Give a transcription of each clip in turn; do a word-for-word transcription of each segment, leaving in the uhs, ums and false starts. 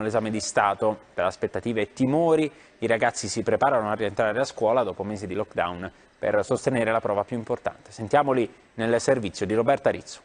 L'esame di Stato, per aspettative e timori, i ragazzi si preparano a rientrare a scuola dopo mesi di lockdown per sostenere la prova più importante. Sentiamoli nel servizio di Roberta Rizzo.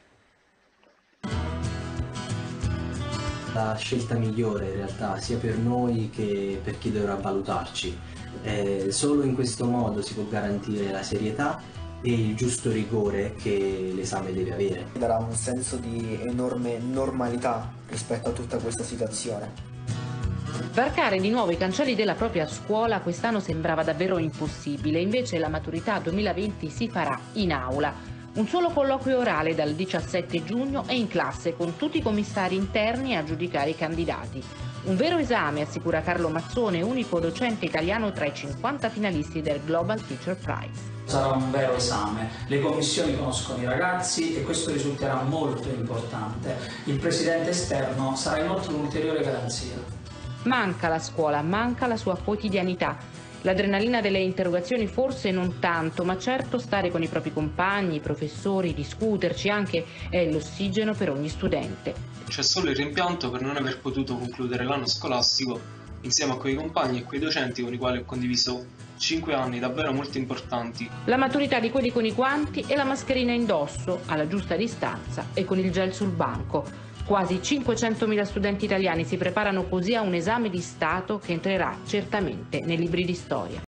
La scelta migliore in realtà sia per noi che per chi dovrà valutarci. Eh, solo in questo modo si può garantire la serietà e il giusto rigore che l'esame deve avere. Darà un senso di enorme normalità rispetto a tutta questa situazione. Varcare di nuovo i cancelli della propria scuola quest'anno sembrava davvero impossibile, invece la maturità duemilaventi si farà in aula. Un solo colloquio orale dal diciassette giugno e in classe con tutti i commissari interni a giudicare i candidati. Un vero esame, assicura Carlo Mazzone, unico docente italiano tra i cinquanta finalisti del Global Teacher Prize. Sarà un vero esame, le commissioni conoscono i ragazzi e questo risulterà molto importante. Il presidente esterno sarà inoltre un'ulteriore garanzia. Manca la scuola, manca la sua quotidianità. L'adrenalina delle interrogazioni forse non tanto, ma certo stare con i propri compagni, i professori, discuterci anche è l'ossigeno per ogni studente. C'è solo il rimpianto per non aver potuto concludere l'anno scolastico insieme a quei compagni e quei docenti con i quali ho condiviso cinque anni davvero molto importanti. La maturità di quelli con i guanti e la mascherina indosso, alla giusta distanza e con il gel sul banco. Quasi cinquecentomila studenti italiani si preparano così a un esame di Stato che entrerà certamente nei libri di storia.